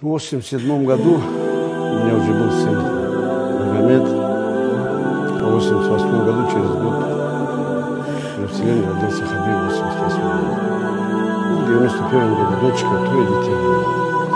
В 1987 году у меня уже был сын Магомед. В 1988 году, через год, на вселенной родился Хабиб в 1988 году. В 1991 году дочка, 3 детей.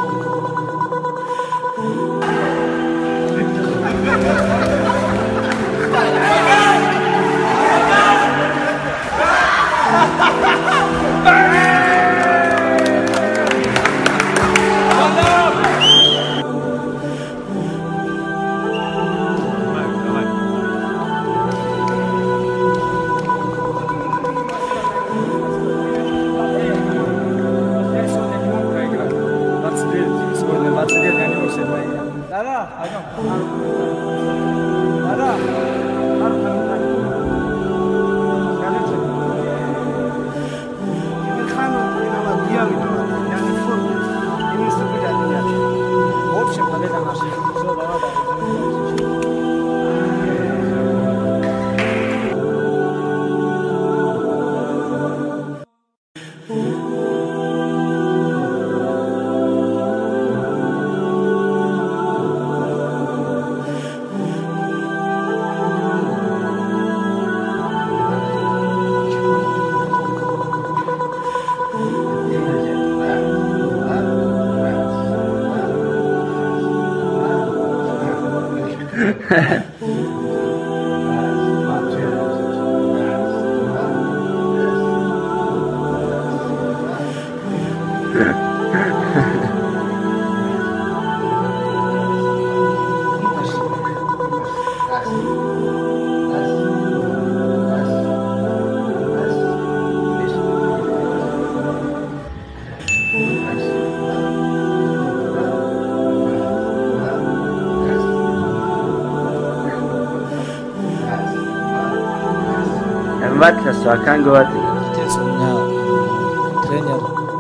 Отец у меня тренер,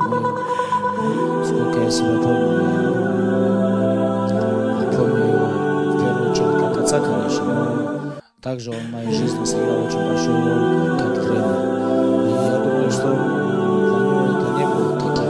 сколько я себя помню, я помню в первую очередь как отца, конечно, но также он в моей жизни сыграл очень большую роль как тренер. И я думаю, что для него это не было таким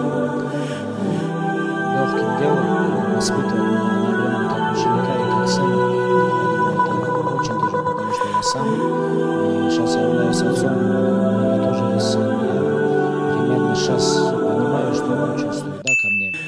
легким делом воспитывать меня одновременно как ученика и как сына. Это очень тяжело, потому что я сам сейчас я являюсь отцом, у меня тоже есть сын. Я примерно сейчас понимаю, что он чувствует, да, ко мне.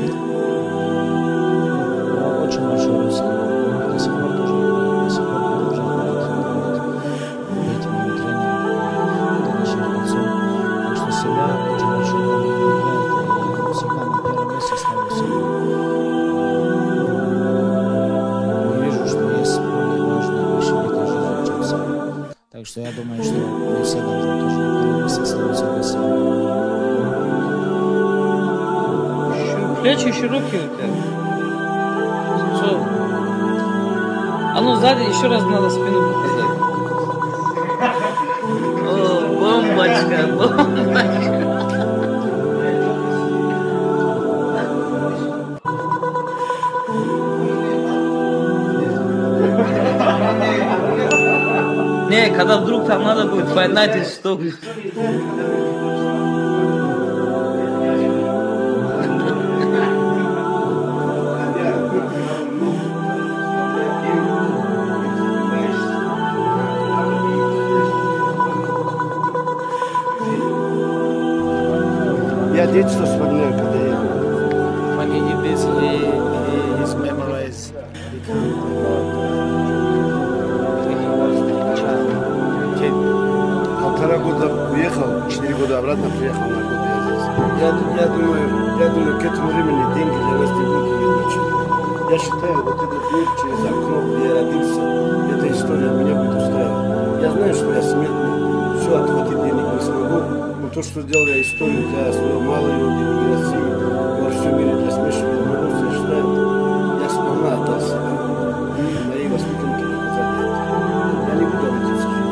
Но очень большой риск. До сих пор тоже до сих пор продолжает быть моим тренером и дальнейшим отцом. Так что семья очень большую роль играет, и я всегда на первом месте ставлю семью. Не вижу, что есть более важные вещи в этой жизни, чем семья. Так что я думаю, что мы все должны тоже на первом месте ставить себя семью. Плечи широкие у тебя. Что? А ну сзади еще раз надо спину показать. О, бомбочка, бомбочка. Не, когда вдруг там надо будет поднять из стоп. Я детство вспоминаю, когда я... When he did this, his memories become Полтора года уехал, 4 года обратно приехал на год я здесь. Я думаю, к этому времени деньги для нас не будут иметь ничего. Я считаю, вот этот мир через окно, где я родился, эта история меня будет устраивать. Я знаю, что я смертный, все отхватить денег не смогу, но то, что сделал я историю для своего малой родины и России, во всем мире для смешанных народов, я считаю, я сполна отдал себя. И мои воспитанники показали это. Я не буду об этом сожалеть.